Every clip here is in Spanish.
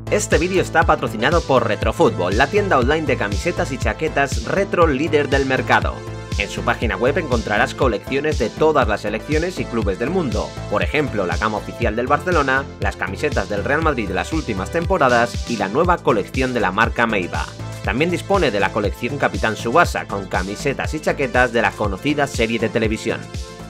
Este vídeo está patrocinado por Retrofútbol, la tienda online de camisetas y chaquetas retro líder del mercado. En su página web encontrarás colecciones de todas las selecciones y clubes del mundo, por ejemplo la gama oficial del Barcelona, las camisetas del Real Madrid de las últimas temporadas y la nueva colección de la marca Meiba. También dispone de la colección Capitán Tsubasa con camisetas y chaquetas de la conocida serie de televisión.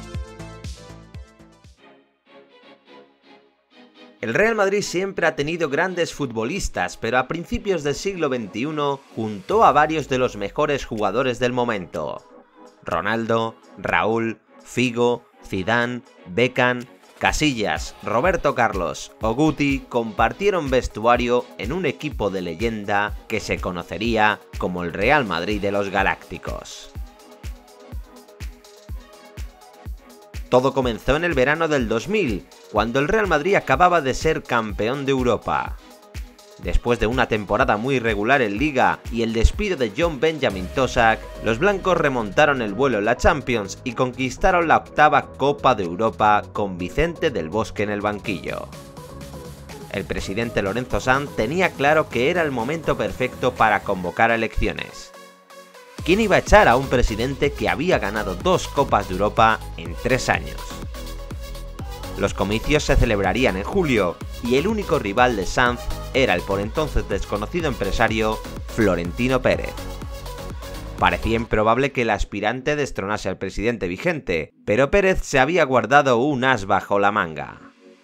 El Real Madrid siempre ha tenido grandes futbolistas, pero a principios del siglo XXI juntó a varios de los mejores jugadores del momento. Ronaldo, Raúl, Figo, Zidane, Beckham, Casillas, Roberto Carlos o Guti compartieron vestuario en un equipo de leyenda que se conocería como el Real Madrid de los Galácticos. Todo comenzó en el verano del 2000, cuando el Real Madrid acababa de ser campeón de Europa. Después de una temporada muy irregular en Liga y el despido de John Benjamin Tosak, los blancos remontaron el vuelo en la Champions y conquistaron la octava Copa de Europa con Vicente del Bosque en el banquillo. El presidente Lorenzo Sanz tenía claro que era el momento perfecto para convocar a elecciones. ¿Quién iba a echar a un presidente que había ganado 2 Copas de Europa en 3 años? Los comicios se celebrarían en julio y el único rival de Sanz era el por entonces desconocido empresario Florentino Pérez. Parecía improbable que el aspirante destronase al presidente vigente, pero Pérez se había guardado un as bajo la manga.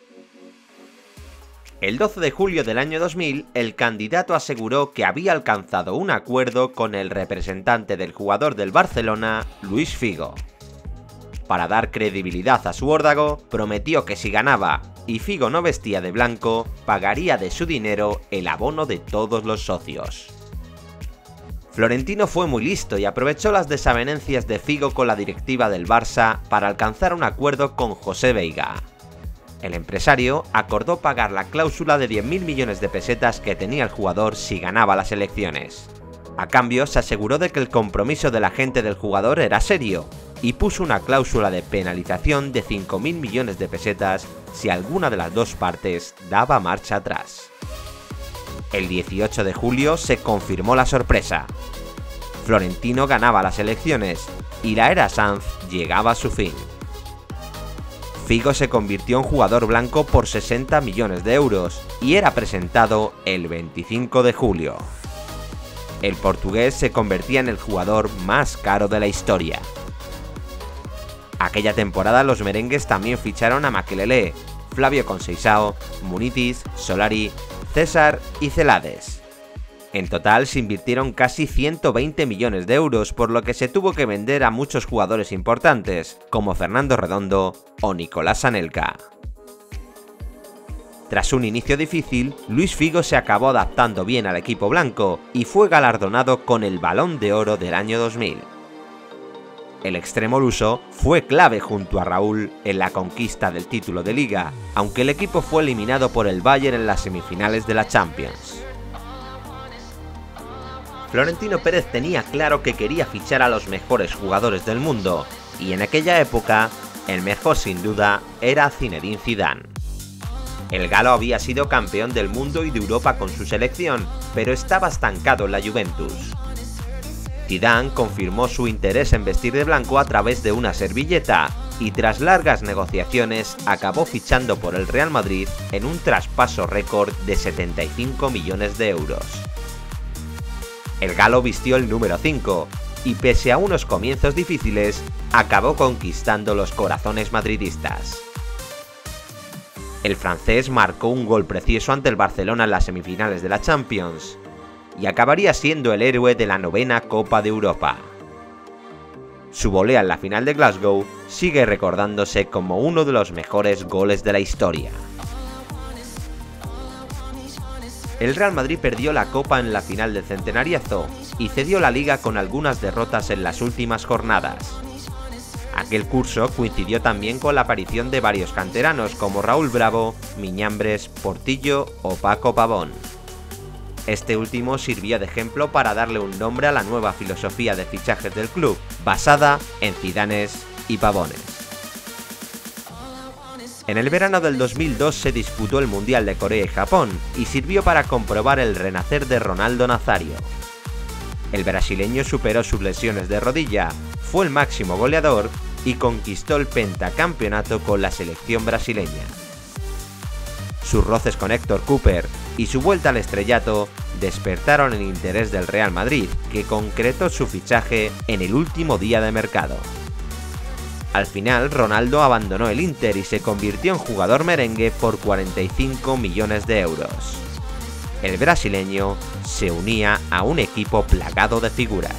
El 12 de julio del año 2000, el candidato aseguró que había alcanzado un acuerdo con el representante del jugador del Barcelona, Luis Figo. Para dar credibilidad a su órdago, prometió que si ganaba y Figo no vestía de blanco, pagaría de su dinero el abono de todos los socios. Florentino fue muy listo y aprovechó las desavenencias de Figo con la directiva del Barça para alcanzar un acuerdo con José Veiga. El empresario acordó pagar la cláusula de 10.000 millones de pesetas que tenía el jugador si ganaba las elecciones. A cambio, se aseguró de que el compromiso del agente del jugador era serio y puso una cláusula de penalización de 5.000 millones de pesetas si alguna de las dos partes daba marcha atrás. El 18 de julio se confirmó la sorpresa. Florentino ganaba las elecciones y la era Sanz llegaba a su fin. Figo se convirtió en jugador blanco por 60 millones de euros y era presentado el 25 de julio. El portugués se convertía en el jugador más caro de la historia. Aquella temporada los merengues también ficharon a Makelele, Flavio Conceição, Munitis, Solari, César y Celades. En total se invirtieron casi 120 millones de euros, por lo que se tuvo que vender a muchos jugadores importantes, como Fernando Redondo o Nicolás Anelka. Tras un inicio difícil, Luis Figo se acabó adaptando bien al equipo blanco y fue galardonado con el Balón de Oro del año 2000. El extremo luso fue clave junto a Raúl en la conquista del título de Liga, aunque el equipo fue eliminado por el Bayern en las semifinales de la Champions. Florentino Pérez tenía claro que quería fichar a los mejores jugadores del mundo, y en aquella época, el mejor sin duda era Zinedine Zidane. El galo había sido campeón del mundo y de Europa con su selección, pero estaba estancado en la Juventus. Zidane confirmó su interés en vestir de blanco a través de una servilleta, y tras largas negociaciones acabó fichando por el Real Madrid en un traspaso récord de 75 millones de euros. El galo vistió el número 5 y pese a unos comienzos difíciles, acabó conquistando los corazones madridistas. El francés marcó un gol precioso ante el Barcelona en las semifinales de la Champions y acabaría siendo el héroe de la 9ª Copa de Europa. Su volea en la final de Glasgow sigue recordándose como uno de los mejores goles de la historia. El Real Madrid perdió la Copa en la final del Centenariazo y cedió la Liga con algunas derrotas en las últimas jornadas. Aquel curso coincidió también con la aparición de varios canteranos como Raúl Bravo, Miñambres, Portillo o Paco Pavón. Este último sirvió de ejemplo para darle un nombre a la nueva filosofía de fichajes del club, basada en Zidanes y Pavones. En el verano del 2002 se disputó el Mundial de Corea y Japón y sirvió para comprobar el renacer de Ronaldo Nazário. El brasileño superó sus lesiones de rodilla, fue el máximo goleador y conquistó el pentacampeonato con la selección brasileña. Sus roces con Héctor Cúper y su vuelta al estrellato despertaron el interés del Real Madrid, que concretó su fichaje en el último día de mercado. Al final, Ronaldo abandonó el Inter y se convirtió en jugador merengue por 45 millones de euros. El brasileño se unía a un equipo plagado de figuras.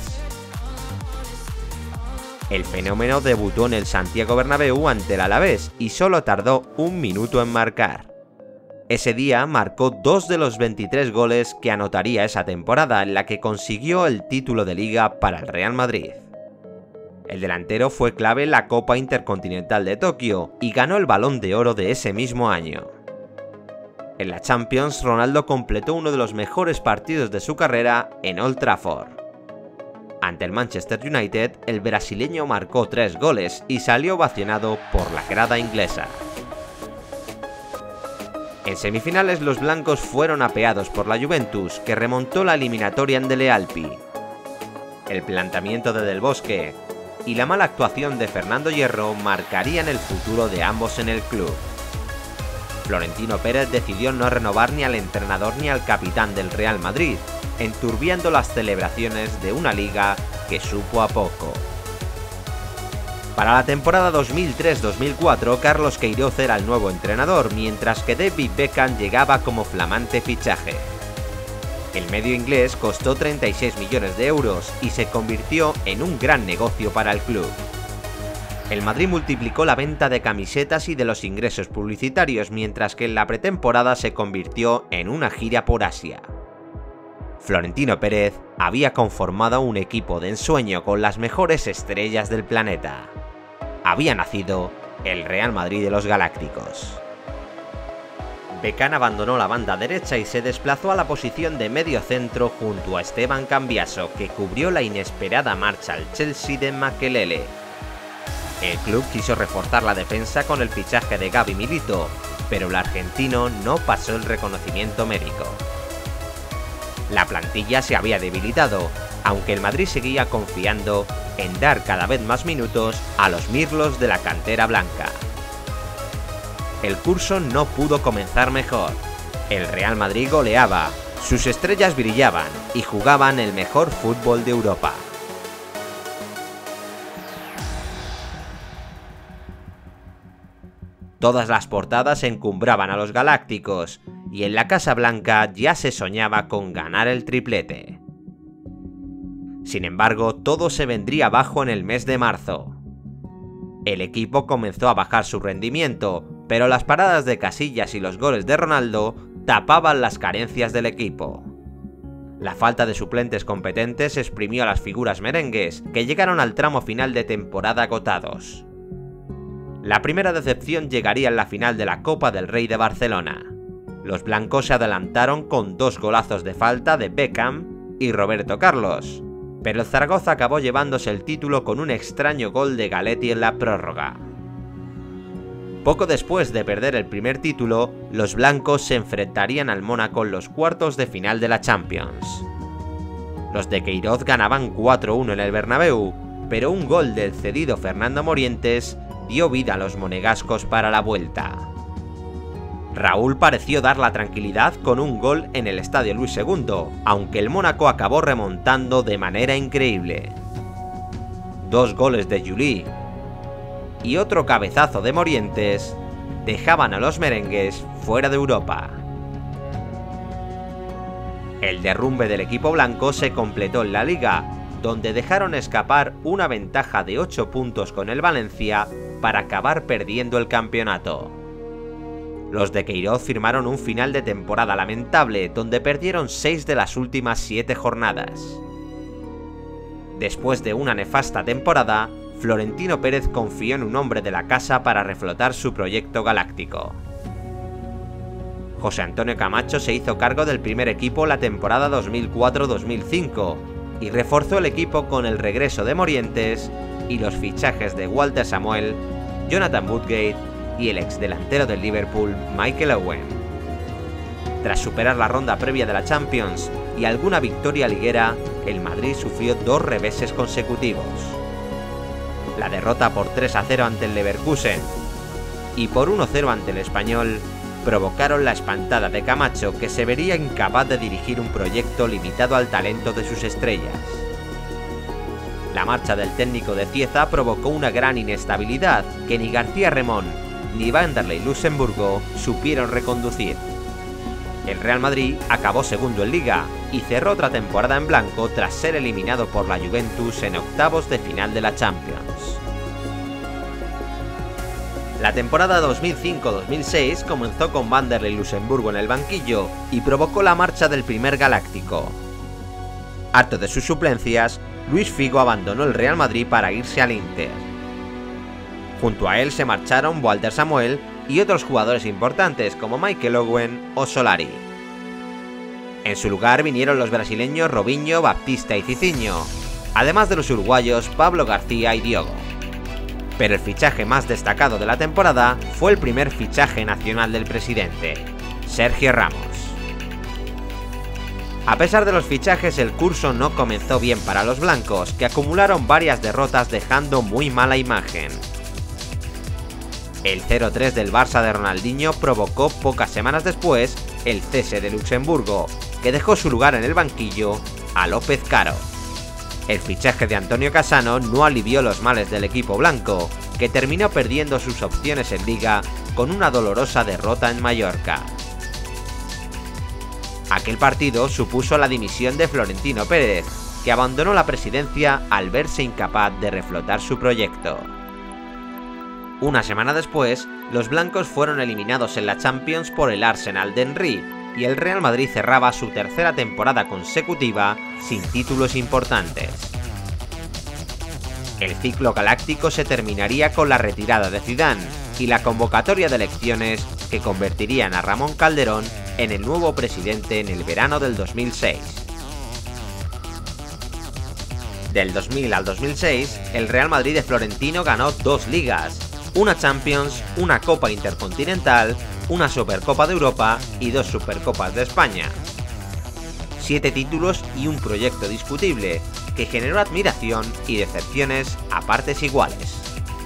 El fenómeno debutó en el Santiago Bernabéu ante el Alavés y solo tardó 1 minuto en marcar. Ese día marcó 2 de los 23 goles que anotaría esa temporada, en la que consiguió el título de Liga para el Real Madrid. El delantero fue clave en la Copa Intercontinental de Tokio y ganó el Balón de Oro de ese mismo año. En la Champions, Ronaldo completó uno de los mejores partidos de su carrera en Old Trafford. Ante el Manchester United, el brasileño marcó 3 goles y salió ovacionado por la grada inglesa. En semifinales, los blancos fueron apeados por la Juventus, que remontó la eliminatoria en Dele Alpi. El planteamiento de Del Bosque y la mala actuación de Fernando Hierro marcarían el futuro de ambos en el club. Florentino Pérez decidió no renovar ni al entrenador ni al capitán del Real Madrid, enturbiando las celebraciones de una liga que supo a poco. Para la temporada 2003-2004, Carlos Queiroz era el nuevo entrenador, mientras que David Beckham llegaba como flamante fichaje. El medio inglés costó 36 millones de euros y se convirtió en un gran negocio para el club. El Madrid multiplicó la venta de camisetas y de los ingresos publicitarios, mientras que en la pretemporada se convirtió en una gira por Asia. Florentino Pérez había conformado un equipo de ensueño con las mejores estrellas del planeta. Había nacido el Real Madrid de los Galácticos. Beckham abandonó la banda derecha y se desplazó a la posición de medio centro junto a Esteban Cambiaso, que cubrió la inesperada marcha al Chelsea de Makelele. El club quiso reforzar la defensa con el fichaje de Gabi Milito, pero el argentino no pasó el reconocimiento médico. La plantilla se había debilitado, aunque el Madrid seguía confiando en dar cada vez más minutos a los mirlos de la cantera blanca. El curso no pudo comenzar mejor. El Real Madrid goleaba, sus estrellas brillaban y jugaban el mejor fútbol de Europa. Todas las portadas encumbraban a los galácticos, y en la Casa Blanca ya se soñaba con ganar el triplete. Sin embargo, todo se vendría abajo en el mes de marzo. El equipo comenzó a bajar su rendimiento, pero las paradas de Casillas y los goles de Ronaldo tapaban las carencias del equipo. La falta de suplentes competentes exprimió a las figuras merengues, que llegaron al tramo final de temporada agotados. La primera decepción llegaría en la final de la Copa del Rey de Barcelona. Los blancos se adelantaron con 2 golazos de falta de Beckham y Roberto Carlos, pero el Zaragoza acabó llevándose el título con un extraño gol de Galletti en la prórroga. Poco después de perder el primer título, los blancos se enfrentarían al Mónaco en los cuartos de final de la Champions. Los de Queiroz ganaban 4-1 en el Bernabéu, pero un gol del cedido Fernando Morientes dio vida a los monegascos para la vuelta. Raúl pareció dar la tranquilidad con un gol en el Estadio Luis II, aunque el Mónaco acabó remontando de manera increíble. 2 goles de Juli y otro cabezazo de Morientes dejaban a los merengues fuera de Europa. El derrumbe del equipo blanco se completó en la Liga, donde dejaron escapar una ventaja de 8 puntos con el Valencia para acabar perdiendo el campeonato. Los de Queiroz firmaron un final de temporada lamentable, donde perdieron 6 de las últimas 7 jornadas. Después de una nefasta temporada, Florentino Pérez confió en un hombre de la casa para reflotar su proyecto galáctico. José Antonio Camacho se hizo cargo del primer equipo la temporada 2004-2005 y reforzó el equipo con el regreso de Morientes y los fichajes de Walter Samuel, Jonathan Woodgate y el exdelantero del Liverpool, Michael Owen. Tras superar la ronda previa de la Champions y alguna victoria liguera, el Madrid sufrió 2 reveses consecutivos. La derrota por 3-0 ante el Leverkusen y por 1-0 ante el Español provocaron la espantada de Camacho, que se vería incapaz de dirigir un proyecto limitado al talento de sus estrellas. La marcha del técnico de Cieza provocó una gran inestabilidad que ni García Remón ni Vanderlei Luxemburgo supieron reconducir. El Real Madrid acabó segundo en Liga y cerró otra temporada en blanco tras ser eliminado por la Juventus en octavos de final de la Champions. La temporada 2005-2006 comenzó con Vanderlei Luxemburgo en el banquillo y provocó la marcha del primer galáctico. Harto de sus suplencias, Luis Figo abandonó el Real Madrid para irse al Inter. Junto a él se marcharon Walter Samuel y otros jugadores importantes como Michael Owen o Solari. En su lugar vinieron los brasileños Robinho, Baptista y Cicinho, además de los uruguayos Pablo García y Diogo. Pero el fichaje más destacado de la temporada fue el primer fichaje nacional del presidente, Sergio Ramos. A pesar de los fichajes, el curso no comenzó bien para los blancos, que acumularon varias derrotas dejando muy mala imagen. El 0-3 del Barça de Ronaldinho provocó pocas semanas después el cese de Luxemburgo, que dejó su lugar en el banquillo a López Caro. El fichaje de Antonio Cassano no alivió los males del equipo blanco, que terminó perdiendo sus opciones en Liga con una dolorosa derrota en Mallorca. Aquel partido supuso la dimisión de Florentino Pérez, que abandonó la presidencia al verse incapaz de reflotar su proyecto. Una semana después, los blancos fueron eliminados en la Champions por el Arsenal de Henry, y el Real Madrid cerraba su tercera temporada consecutiva sin títulos importantes. El ciclo galáctico se terminaría con la retirada de Zidane y la convocatoria de elecciones que convertirían a Ramón Calderón en el nuevo presidente en el verano del 2006. Del 2000 al 2006, el Real Madrid de Florentino ganó 2 ligas, una Champions, una Copa Intercontinental, una Supercopa de Europa y 2 Supercopas de España. 7 títulos y un proyecto discutible, que generó admiración y decepciones a partes iguales.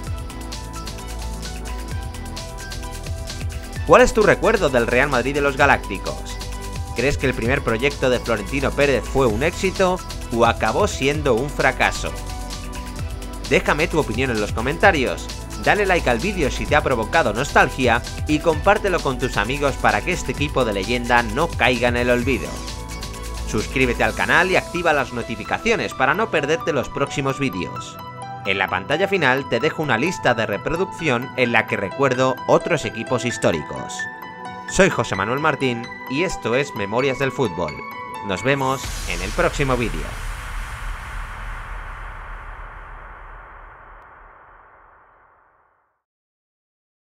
¿Cuál es tu recuerdo del Real Madrid de los Galácticos? ¿Crees que el primer proyecto de Florentino Pérez fue un éxito o acabó siendo un fracaso? Déjame tu opinión en los comentarios. Dale like al vídeo si te ha provocado nostalgia y compártelo con tus amigos para que este equipo de leyenda no caiga en el olvido. Suscríbete al canal y activa las notificaciones para no perderte los próximos vídeos. En la pantalla final te dejo una lista de reproducción en la que recuerdo otros equipos históricos. Soy José Manuel Martín y esto es Memorias del Fútbol. Nos vemos en el próximo vídeo.